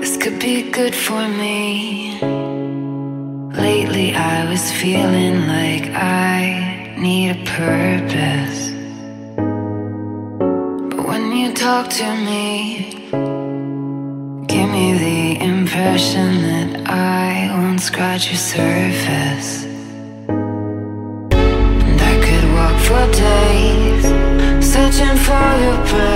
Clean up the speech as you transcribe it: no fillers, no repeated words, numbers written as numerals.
This could be good for me. Lately I was feeling like I need a purpose, but when you talk to me, give me the impression that I won't scratch your surface. And I could walk for days searching for your presence.